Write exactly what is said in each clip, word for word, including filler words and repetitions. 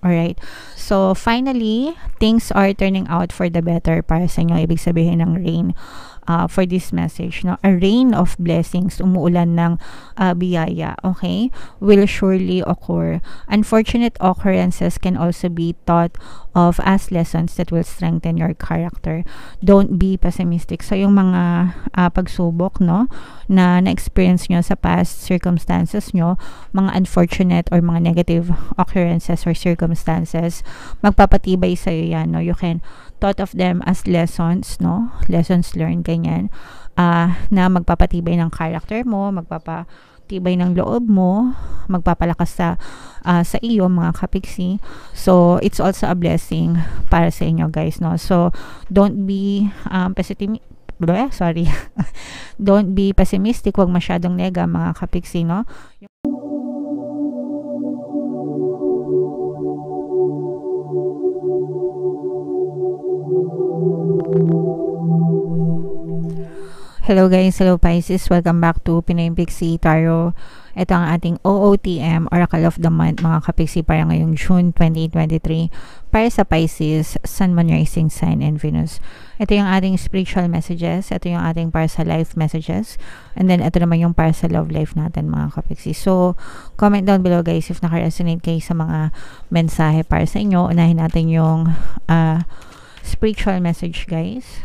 Alright. So, finally, things are turning out for the better para sa inyo. Ibig sabihin ng rain. Uh, for this message, no? A rain of blessings, umuulan ng uh, biyaya, okay, will surely occur. Unfortunate occurrences can also be thought of as lessons that will strengthen your character. Don't be pessimistic. So, yung mga uh, pagsubok, no, na na-experience nyo sa past circumstances nyo, mga unfortunate or mga negative occurrences or circumstances, magpapatibay sa'yo yan, no? You can thought of them as lessons, no? Lessons learned, ganyan. Uh, na magpapatibay ng character mo, magpapatibay ng loob mo, magpapalakas sa, uh, sa iyo, mga kapiksi. So, it's also a blessing para sa inyo, guys, no? So, don't be um, pessimistic. Sorry. Don't be pessimistic. Huwag masyadong nega, mga kapiksi, no? Hello guys, hello Pisces, welcome back to Pinoy Pixie Tarot. Ito ang ating O O T M, Oracle of the Month, mga kapiksi, para ngayong June twenty twenty-three, para sa Pisces, Sun, Moon, Rising Sign, and Venus. Ito yung ating spiritual messages, ito yung ating para sa life messages, and then ito naman yung para sa love life natin, mga kapiksi. So, comment down below guys if naka-resonate kayo sa mga mensahe para sa inyo. Unahin natin yung uh, spiritual message, guys.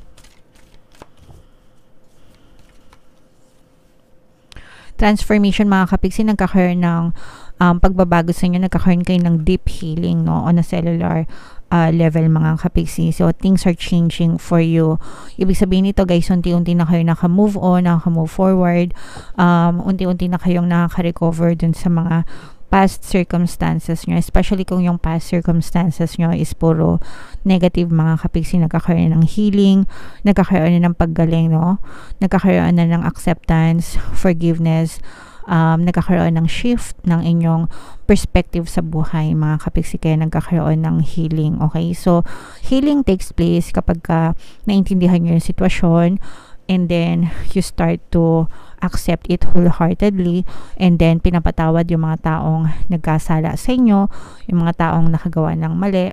Transformation, mga kapiksi, nagkakaroon ng um, pagbabago sa inyo, nagkakaroon kayo ng deep healing, no, on a cellular uh, level, mga kapiksi. So, things are changing for you. Ibig sabihin nito, guys, unti-unti na kayo naka-move on, naka-move forward, um, unti-unti na kayong nakaka-recover dun sa mga past circumstances nyo, especially kung yung past circumstances nyo is puro negative, mga kapiksi. Nagkakaroon ng healing, nagkakaroon na ng paggaling, no? Nagkakaroon na ng acceptance, forgiveness, um, nagkakaroon ng shift ng inyong perspective sa buhay, mga kapiksi, kaya nagkakaroon ng healing, okay? So, healing takes place kapag ka naintindihan nyo yung sitwasyon, and then you start to accept it wholeheartedly, and then pinapatawad yung mga taong nagkasala sa inyo, yung mga taong nakagawa ng mali,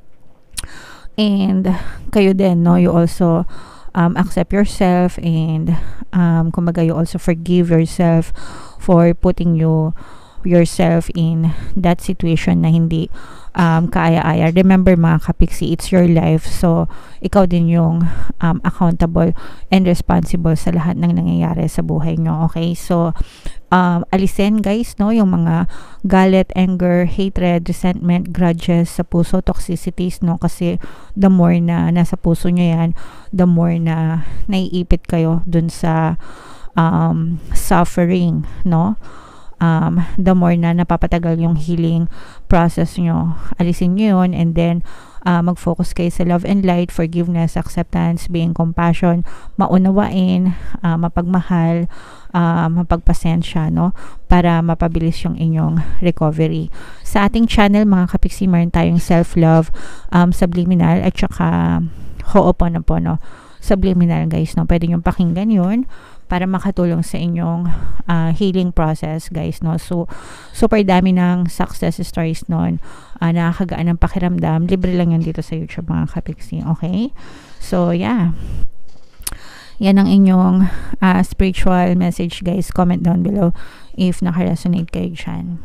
and kayo din, no, you also um, accept yourself, and um, kumbaga you also forgive yourself for putting you yourself in that situation na hindi um, kaaya-aya. Remember, mga kapiksi, it's your life, so ikaw din yung um, accountable and responsible sa lahat ng nangyayari sa buhay nyo, okay? So, um, alisin, guys, no, yung mga galit, anger, hatred, resentment, grudges sa puso, toxicities, no, kasi the more na nasa puso nyo yan, the more na naiipit kayo dun sa um, suffering, no? Um, the more na napapatagal yung healing process nyo. Alisin nyo yun, and then uh, mag-focus kayo sa love and light, forgiveness, acceptance, being compassion, maunawain, uh, mapagmahal, uh, mapagpasensya, no? Para mapabilis yung inyong recovery. Sa ating channel, mga kapiksi, meron tayong self-love, um, subliminal, at saka ho'oponopono. Subliminal, guys, no? Pwede nyo pakinggan yun para makatulong sa inyong uh, healing process, guys, no? So, super dami ng success stories nun. Uh, nakakagaan ng pakiramdam. Libre lang yan dito sa YouTube, mga kapiksi, okay? So, yeah. Yan ang inyong uh, spiritual message, guys. Comment down below if naka-resonate kayo dyan.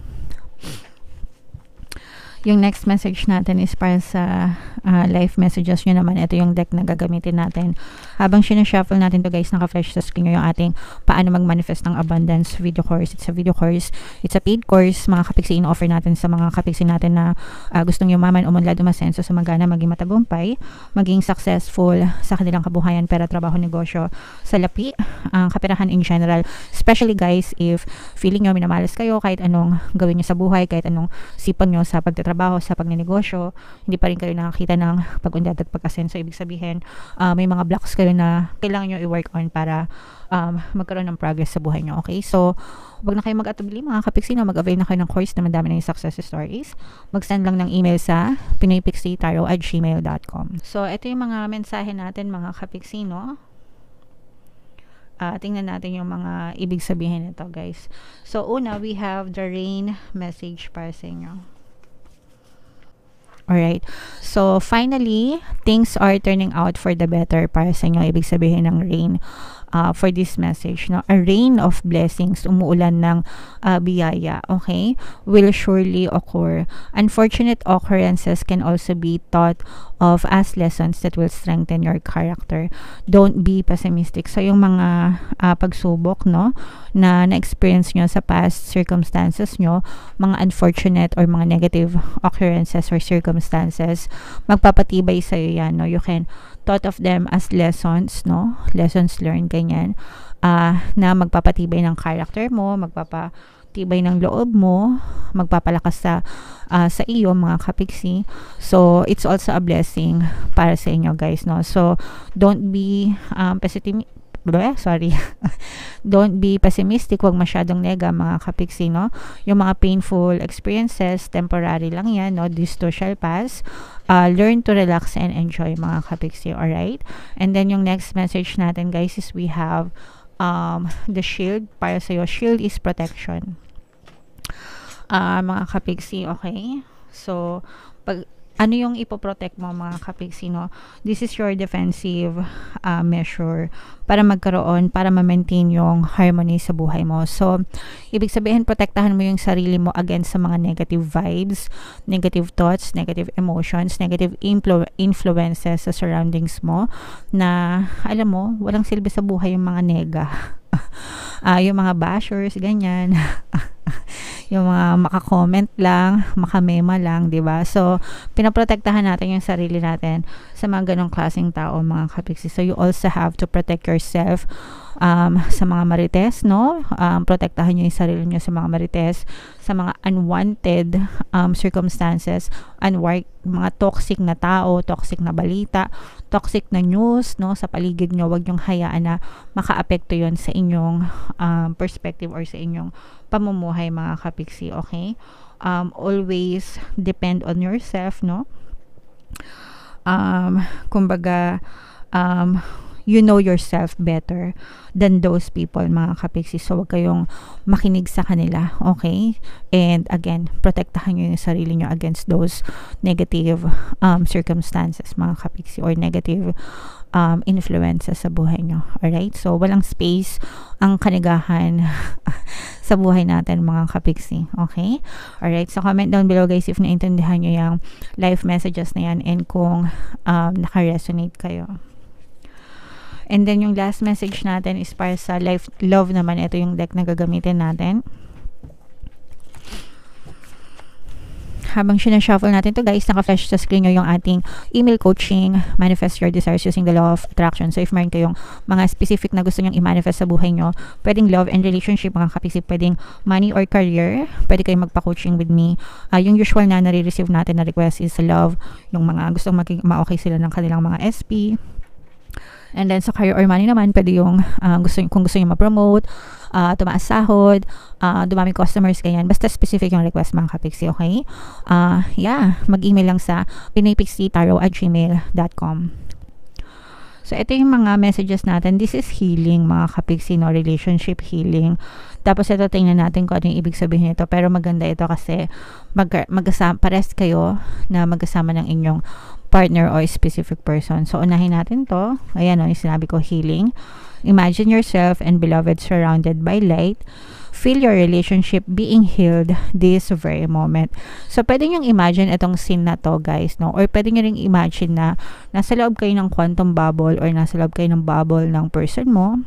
Yung next message natin is para sa uh, life messages nyo naman. Ito yung deck na gagamitin natin. Habang sinashuffle natin to, guys, naka-flash sa screen nyo yung ating paano mag-manifest ng abundance video course. It's a video course. It's a paid course, mga kapiksi. In-offer natin sa mga kapiksi natin na uh, gustong yumaman, umunlad, umasenso, sumagana, maging matagumpay, maging successful sa kanilang kabuhayan, pera, trabaho, negosyo, salapi, ang uh, kaperahan in general. Especially, guys, if feeling nyo minamalas kayo, kahit anong gawin nyo sa buhay, kahit anong sipan nyo sa pagtatrabaho, trabaho sa pagnenegosyo, hindi pa rin kayo nakakita ng pag-unlad at pag-asenso. Ibig sabihin, uh, may mga blocks kayo na kailangan nyo i-work on para um, magkaroon ng progress sa buhay nyo. Okay? So, wag na kayo mag-atubili, mga kapiksi, no? Mag-avail na kayo ng course na madami na yung success stories. Mag-send lang ng email sa pinoypixietarot at gmail dot com. So, ito yung mga mensahe natin, mga kapiksi, no? Uh, tingnan natin yung mga ibig sabihin nito, guys. So, una, we have the rain message para sa inyo. Alright. So, finally, things are turning out for the better para sa inyo. Ibig sabihin ng rain uh, for this message. No? A rain of blessings, umuulan ng uh, biyaya, okay, will surely occur. Unfortunate occurrences can also be thought of as lessons that will strengthen your character. Don't be pessimistic. So, yung mga uh, pagsubok, no, na na-experience nyo sa past circumstances nyo, mga unfortunate or mga negative occurrences or circumstances, magpapatibay sa'yo yan, no? You can thought of them as lessons, no? Lessons learned, ganyan. Uh, na magpapatibay ng character mo, magpapatibay ng loob mo, magpapalakas sa, uh, sa iyo, mga kapiksi. So, it's also a blessing para sa inyo, guys, no? So, don't be um, pessimistic. Sorry. Don't be pessimistic. Huwag masyadong nega, mga kapiksi, no? Yung mga painful experiences, temporary lang yan, no? This too shall pass. Uh, learn to relax and enjoy, mga kapiksi, alright? And then, yung next message natin, guys, is we have um, the shield. Para sa'yo, shield is protection. Uh, mga kapiksi, okay? So, pag ano yung ipoprotect mo, mga kapiksi, no? This is your defensive uh, measure para magkaroon, para ma-maintain yung harmony sa buhay mo. So, ibig sabihin, protektahan mo yung sarili mo against sa mga negative vibes, negative thoughts, negative emotions, negative influ- influences sa surroundings mo na, alam mo, walang silbi sa buhay yung mga nega. uh, yung mga bashers, ganyan. Yung mga maka-comment lang, makamema lang, di ba? So, pinaprotektahan natin yung sarili natin sa mga ganong klaseng tao, mga kapiksi. So, you also have to protect yourself um, sa mga marites, no? Um, protektahan nyo yung sarili nyo sa mga marites, sa mga unwanted um, circumstances, unwork, mga toxic na tao, toxic na balita, toxic na news, no? Sa paligid nyo, wag nyong hayaan na maka-apekto yun sa inyong um, perspective or sa inyong pamumuhay, mga kapiksi, okay? Um, always depend on yourself, no? Um, kumbaga, um, you know yourself better than those people, mga kapiksi. So, wag kayong makinig sa kanila, okay? And again, protektahan nyo yung sarili nyo against those negative um, circumstances, mga kapiksi, or negative um, influences sa buhay nyo. Alright? So, walang space ang kanigahan sa buhay natin, mga kapiksi. Okay? Alright? So, comment down below, guys, if naintindihan nyo yung life messages na yan and kung um, naka-resonate kayo. And then, yung last message natin is para sa life love naman. Ito yung deck na gagamitin natin. Habang sinashuffle natin to, guys, naka-flash sa screen nyo yung ating email coaching, Manifest Your Desires Using the Law of Attraction. So, if meron kayong mga specific na gusto nyong i-manifest sa buhay nyo, pwedeng love and relationship, mga kapiksi, pwedeng money or career, pwede kayong magpa-coaching with me. Uh, yung usual na nare-receive natin na request is love, yung mga gustong ma-okay sila ng kanilang mga S P. And then, sa career or money naman, pwede yung uh, gusto, kung gusto nyo ma-promote, uh, tumaas sahod, uh, dumami customers, ganyan. Basta specific yung request, mga kapiksi, okay? Uh, yeah, mag-email lang sa pinaypixitaro at gmail dot com. So, ito yung mga messages natin. This is healing, mga kapiksi, no? Relationship healing. Tapos, ito, tingnan natin kung ano yung ibig sabihin nito. Pero maganda ito kasi mag magkasama, pares kayo na magkasama ng inyong partner or specific person. So, unahin natin to. Ayan, o, yung sinabi ko, healing. Imagine yourself and beloved surrounded by light. Feel your relationship being healed this very moment. So, pwede nyo imagine itong scene na to, guys, no? Or pwede nyo rin imagine na nasa loob kayo ng quantum bubble or nasa loob kayo ng bubble ng person mo.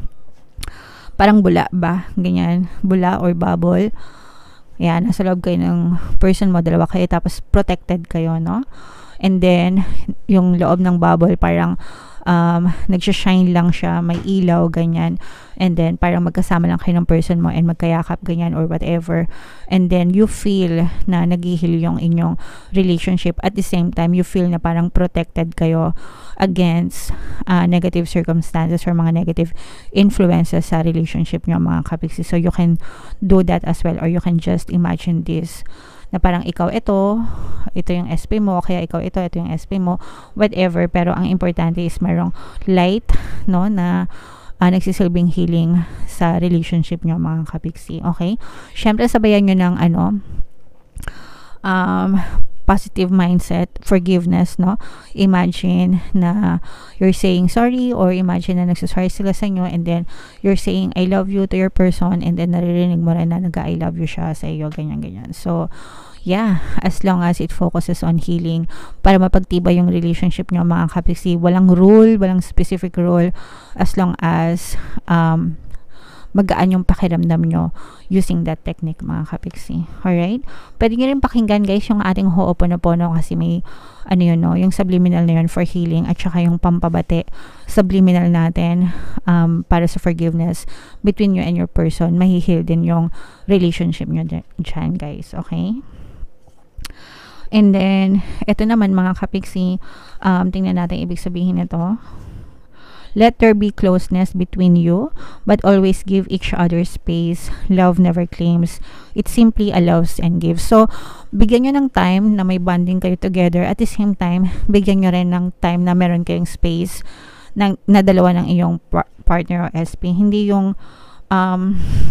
Parang bula ba? Ganyan. Bula or bubble. Yan, nasa loob kayo ng person mo, dalawa kayo, tapos protected kayo, no? And then, yung loob ng bubble, parang um, nagsha-shine lang siya, may ilaw, ganyan. And then, parang magkasama lang kayo ng person mo and magkayakap, ganyan, or whatever. And then, you feel na nag-heal yung inyong relationship. At the same time, you feel na parang protected kayo against uh, negative circumstances or mga negative influences sa relationship nyo, mga kapiksi. So, you can do that as well, or you can just imagine this na parang ikaw ito, ito yung S P mo, kaya ikaw ito, ito yung S P mo, whatever. Pero ang importante is mayroong light, no, na uh, nagsisilbing healing sa relationship nyo, mga kapiksi. Okay? Syempre, sabayan nyo ng ano, um, positive mindset, forgiveness, no? Imagine na you're saying sorry, or imagine na nagsasorry sila sa inyo, and then you're saying I love you to your person, and then naririnig mo rin na nag-I love you siya sa iyo, ganyan-ganyan. So, yeah, as long as it focuses on healing, para mapagtibay yung relationship nyo, mga kapiksi. Walang rule, walang specific rule, as long as um, magaan yung pakiramdam nyo using that technique, mga kapiksi. Alright? Pwede nyo rin pakinggan, guys, yung ating Ho'oponopono, kasi may, ano yun, no, yung subliminal na yun for healing, at saka yung pampabate, subliminal natin, um, para sa forgiveness between you and your person. Mahihil din yung relationship nyo dyan, guys. Okay? And then, ito naman, mga kapiksi, um, tingnan natin ibig sabihin nito. Let there be closeness between you, but always give each other space. Love never claims. It simply allows and gives. So, bigyan nyo ng time na may bonding kayo together. At the same time, bigyan nyo rin ng time na meron kayong space na, na dalawa ng iyong par- partner o S P. Hindi yung, um,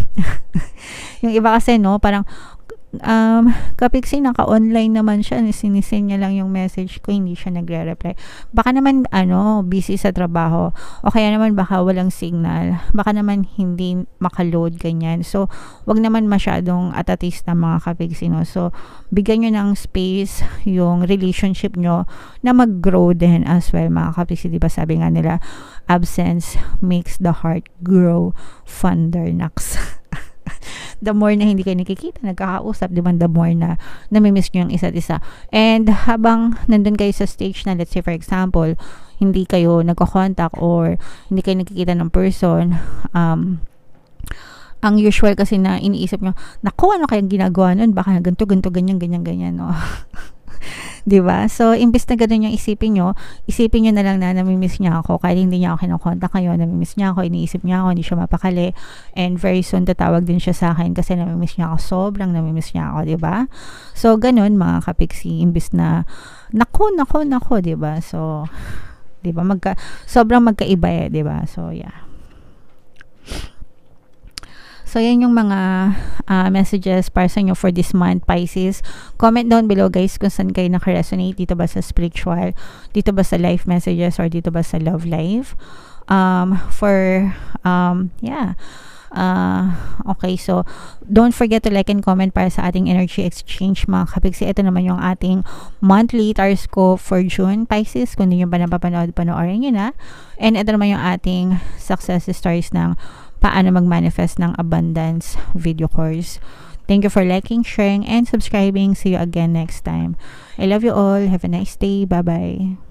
yung iba kasi, no, parang, um, kapiksi naka-online naman siya, sinisend niya lang yung message ko, hindi siya nagre-reply. Baka naman, ano, busy sa trabaho, o kaya naman baka walang signal, baka naman hindi makaload, ganyan. So, wag naman masyadong atatista, mga kapiksi, no? So, bigyan nyo ng space yung relationship nyo na mag-grow din as well, mga kapiksi. Diba sabi nga nila, absence makes the heart grow fonder, naks. The more na hindi kayo nakikita, nagkakausap, di ba, the more na namimiss nyo yung isa't isa. And habang nandun kayo sa stage na, let's say for example, hindi kayo nagko-contact or hindi kayo nakikita ng person, um, ang usual kasi na iniisip nyo, naku, ano kayang ginagawa nun? Baka ganito, ganito, ganyan, ganyan, ganyan, no? Diba? So, imbis na ganun yung isipin nyo, isipin nyo na lang na namimiss niya ako, kahit hindi niya ako kinokontak kayo, namimiss niya ako, iniisip niya ako, hindi siya mapakali, and very soon tatawag din siya sa akin kasi namimiss niya ako, sobrang namimiss niya ako, diba? So, ganun, mga kapiksi, imbis na naku, naku, naku, diba? So, diba? Magka, sobrang magkaiba eh, diba? So, yeah. So, yan yung mga uh, messages para sa inyo for this month, Pisces. Comment down below, guys, kung saan kayo nakaresonate. Dito ba sa spiritual? Dito ba sa life messages? Or dito ba sa love life? Um, for, um, yeah. Uh, okay, so, don't forget to like and comment para sa ating energy exchange, mga kapiksi. Ito naman yung ating monthly horoscope for June, Pisces. Kung hindi nyo pa napapanood, panoorin nyo na. And ito naman yung ating success stories ng paano mag-manifest ng abundance video course. Thank you for liking, sharing, and subscribing. See you again next time. I love you all. Have a nice day. Bye-bye.